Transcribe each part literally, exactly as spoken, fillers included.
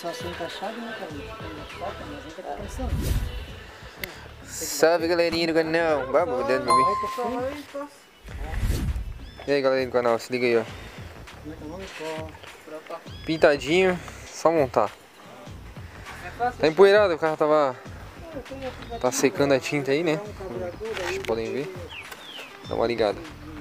só ser encaixado, né, cara? Encaixado, mas a gente tá pensando. Salve, galerinha do canal. Vamos, dentro do mim. E aí, galerinha do canal, se liga aí, ó. Pintadinho, só montar. Tá empoeirado, o carro tava tá secando a tinta aí, né? Vocês podem ver. Dá uma ligada.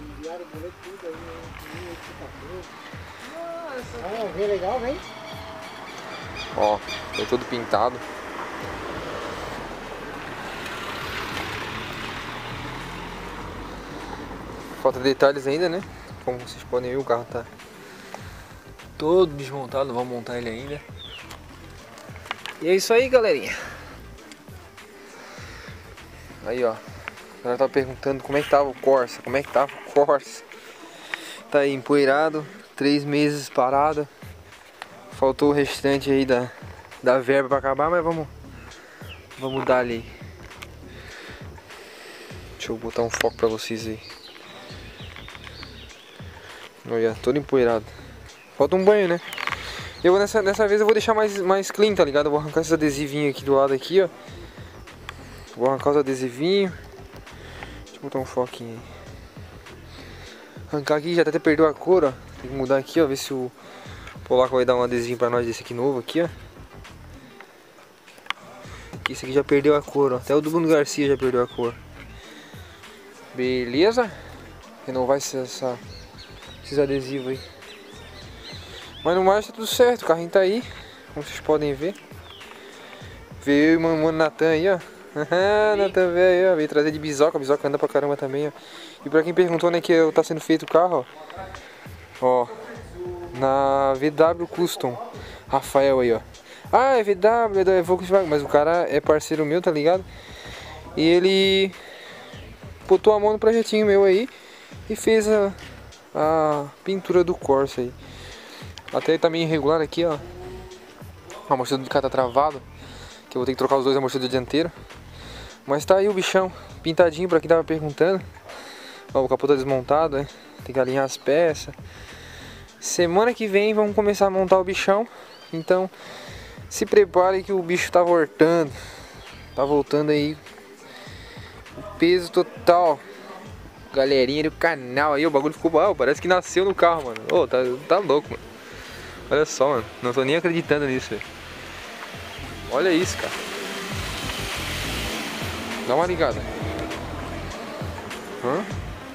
Ah, vê legal, vem. Ó, foi todo pintado. Falta detalhes ainda, né? Como vocês podem ver, o carro tá todo desmontado, vamos montar ele ainda. E é isso aí, galerinha. Aí, ó. O cara tava perguntando como é que tava o Corsa, como é que tava o Corsa. Tá aí empoeirado, três meses parado. Faltou o restante aí da, da verba pra acabar, mas vamos, vamos dar ali. Deixa eu botar um foco pra vocês aí. Olha, todo empoeirado. Falta um banho, né? Eu nessa, dessa vez eu vou deixar mais, mais clean, tá ligado? Eu vou arrancar esses adesivinhos aqui do lado aqui, ó. Vou arrancar os adesivinhos. Deixa eu botar um foquinho aí. Arrancar aqui, já até perdeu a cor, ó. Tem que mudar aqui, ó. Ver se o Polaco vai dar um adesivinho pra nós desse aqui novo aqui, ó. Aqui, esse aqui já perdeu a cor, ó. Até o do Bruno Garcia já perdeu a cor. Beleza? Renovar essa, essa, esses adesivos aí. Mas no mais tá tudo certo, o carrinho tá aí, como vocês podem ver. Veio eu e o mano Natan aí, ó. Natan velho, ó. Veio trazer de bisoca, a bisoca anda pra caramba também, ó. E pra quem perguntou, né, que tá sendo feito o carro, ó. Ó, na V W Custom, Rafael aí, ó. Ah, é V W, é Volkswagen, mas o cara é parceiro meu, tá ligado? E ele botou a mão no projetinho meu aí e fez a, a pintura do Corsa aí. Até tá meio irregular aqui, ó. O amortecedor do cara tá travado, que eu vou ter que trocar os dois amortecedores dianteiros. Mas tá aí o bichão, pintadinho, pra quem tava perguntando. Ó, o capô tá desmontado, né? Tem que alinhar as peças. Semana que vem vamos começar a montar o bichão. Então se prepare que o bicho tá voltando. Tá voltando aí. O peso total. Galerinha do canal aí, o bagulho ficou bom. Parece que nasceu no carro, mano. Ô, tá, tá louco, mano. Olha só, mano. Não tô nem acreditando nisso, velho. Olha isso, cara. Dá uma ligada. Hã?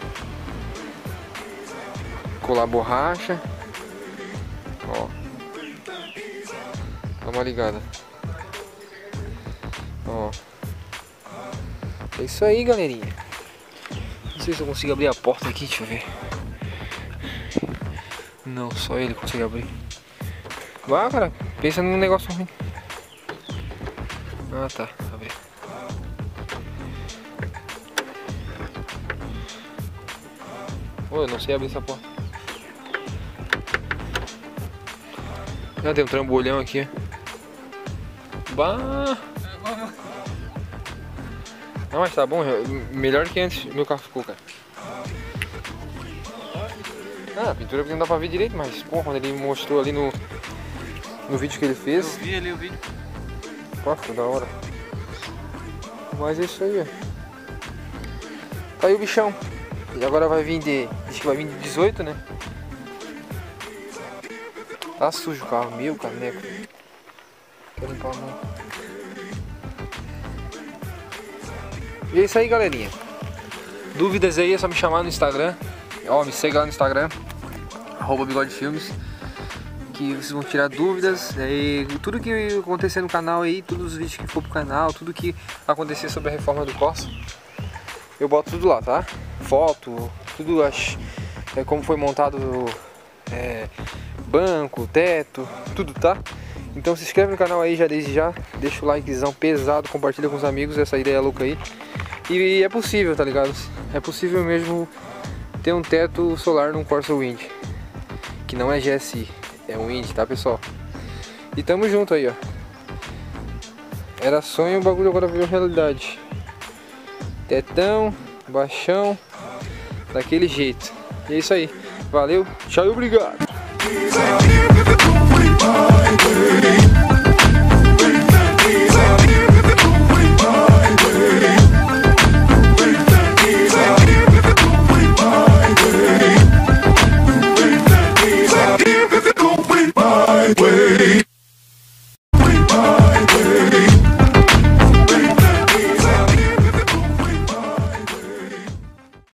Colar a borracha. Ó. Dá uma ligada. Ó. É isso aí, galerinha. Não sei se eu consigo abrir a porta aqui, deixa eu ver. Não, só ele consegue abrir. Vá, cara, pensa num negócio ruim. Ah, tá, abre. Ô, eu não sei abrir essa porta. Já tem um trambolhão aqui. Bah! Não, mas tá bom, melhor que antes meu carro ficou, cara. Ah, a pintura não dá pra ver direito, mas pô, quando ele mostrou ali no, no vídeo que ele fez. Eu vi ali o vídeo. Pô, ficou da hora. Mas é isso aí, ó. Tá aí o bichão. E agora vai vir de. Diz que vai vir de dezoito, né? Tá sujo o carro, meu caneco. Quero limpar a mão. E é isso aí, galerinha. Dúvidas aí é só me chamar no Instagram. Ó, me segue lá no Instagram, arroba Bigode Filmes, que vocês vão tirar dúvidas. E tudo que acontecer no canal aí, todos os vídeos que for pro canal, tudo que acontecer sobre a reforma do Corsa, eu boto tudo lá, tá? Foto, tudo, acho, é, como foi montado é, banco, teto, tudo, tá? Então se inscreve no canal aí já desde já, deixa o likezão pesado, compartilha com os amigos essa ideia louca aí. E é possível, tá ligado? É possível mesmo ter um teto solar num Corsa Wind, que não é G S I, é um Wind, tá, pessoal? E tamo junto aí, ó. Era sonho, o bagulho agora virou realidade. Tetão, baixão, daquele jeito. E é isso aí. Valeu, tchau e obrigado.